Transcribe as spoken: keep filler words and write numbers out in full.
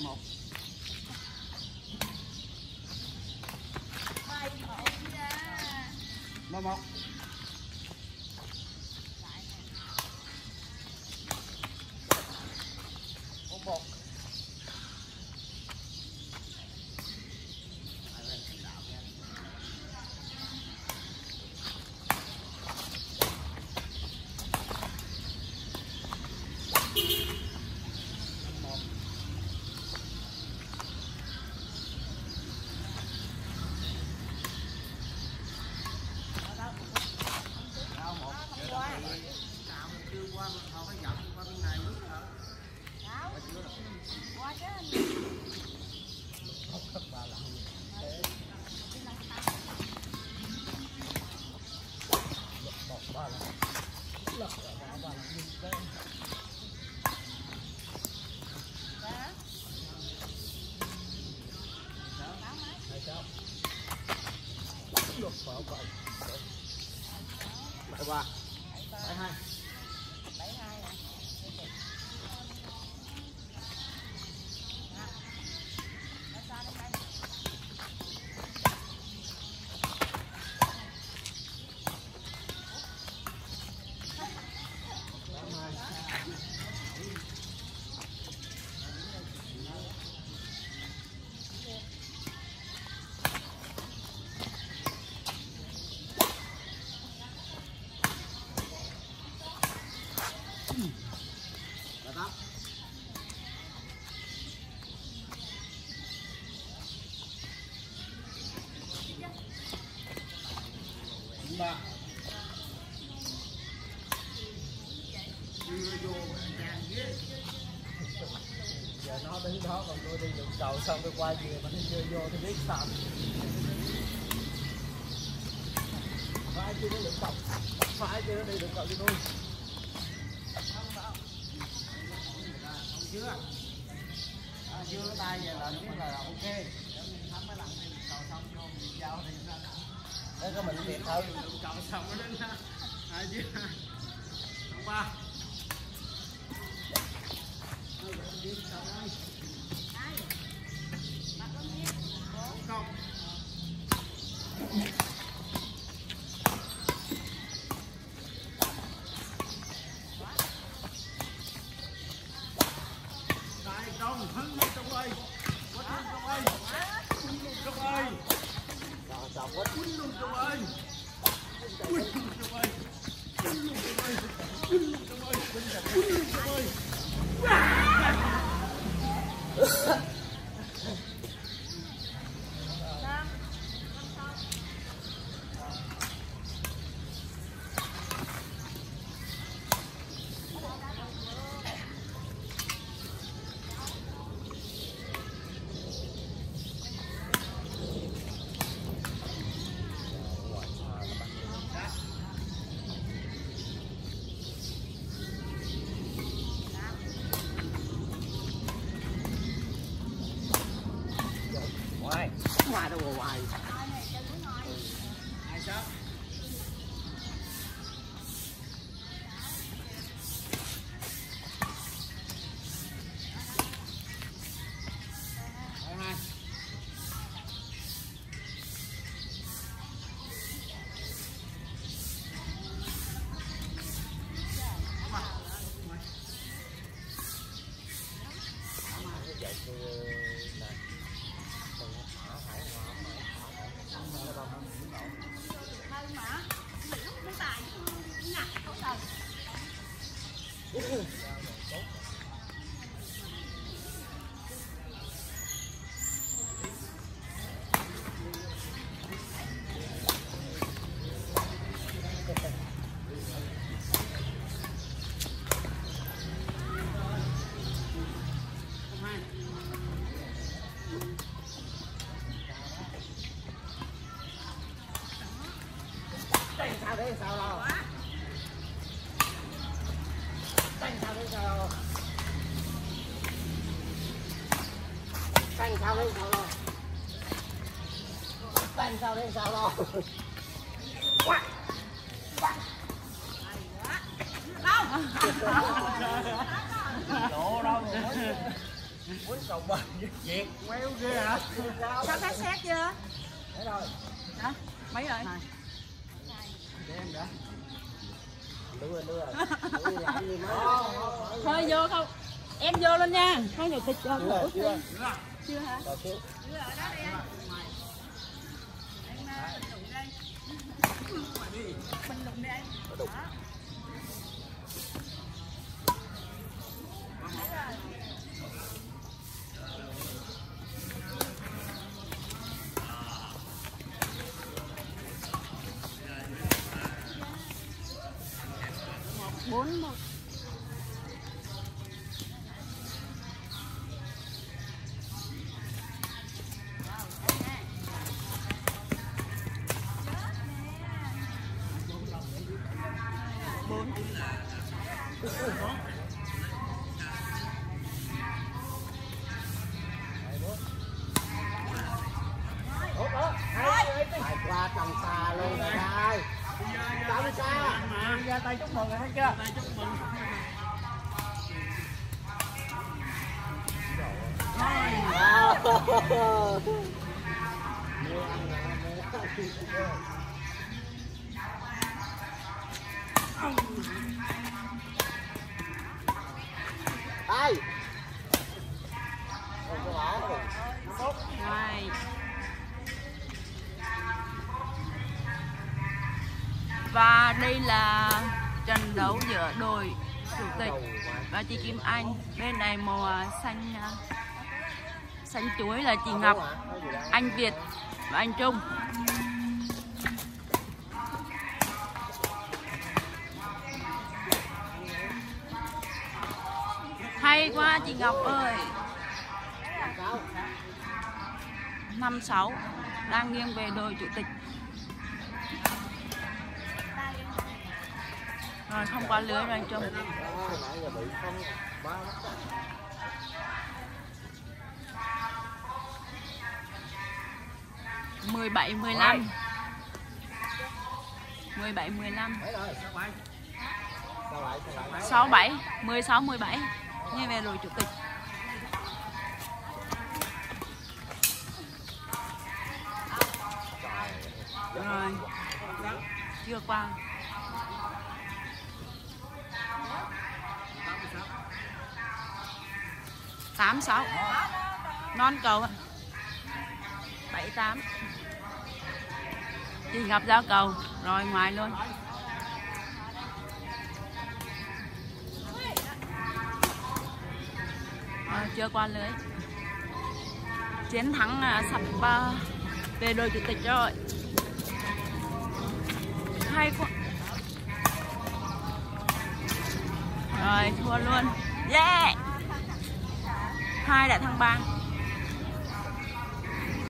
một. Ba một. Bốn một. Bảy ba, bảy hai, bảy hai à? Ba. Giờ nó đứng đó còn tôi đi đường cầu xong tôi quay về mà nó chưa vô tôi biết sao. Phải chưa nó đường cầu, phải chưa nó đi đường cầu cho tôi. Không chưa. À, chưa cái tay về là biết là ok. Thắm mấy lần đi đường cầu xong vô mình giao thì nó đấy có mình thiệt thôi. Cầu xong nó đến hai chứ. Không ba. Thôi rồi đi cầu ơi. Hai. Mặt lên đi. Bốn không. Đại công hứng lên trong ơi. Quất lên trong ơi. Quất lên trong ơi. Sao quá quýnh luôn trong ơi. Quýnh luôn trong ơi. Quýnh luôn trong ơi. Quýnh luôn trong ơi. Quýnh luôn trong ơi. Ngoài đâu mà ngoài. Ai sao? Hai hai. Sao đấy sao đâu? Xanh sao đấy sao? Xanh sao đấy sao đâu? Xanh sao đấy sao đâu? Quá. Quá. Đâu? Chỗ đâu rồi? Quýnh cầu bờ Việt quéo ghê hả? Sao phát xét chưa? Để rồi. Hả? Mấy rồi? Hai. Để em đã. Đưa đưa. Đưa làm gì mà. Thôi vô không? Em vô luôn nha. Hai người thịt cho Chưa, chưa. Chưa hả? Rồi chưa. Chưa ở đó đi anh. Anh bình luận đây. Bình luận đi anh. Đó. Bốn một. Bốn. Phải qua tầm xa luôn rồi đây. Tầm xa. Ra tay chúc mừng rồi thấy chưa? Tay chúc mừng. Ai? Không có bỏ rồi. Hai. Và đây là trận đấu giữa đội chủ tịch và chị Kim Anh. Bên này màu xanh xanh chuối là chị Ngọc, anh Việt và anh Trung. Hay quá chị Ngọc ơi. Năm sáu đang nghiêng về đội chủ tịch. Rồi không qua lưới rồi anh Trung. Mười bảy mười lăm. Mười bảy mười lăm. Sáu bảy. Mười sáu mười bảy. Như về đội chủ tịch. Rồi. Chưa qua. Tám sáu. Non cầu. Bảy tám. Chị Ngọc giao cầu. Rồi ngoài luôn. Rồi, chưa qua lưới. Chiến thắng sắp uh, về đội chủ tịch rồi. Hay quá. Rồi thua luôn. Yeah. Hai đã thăng bảng.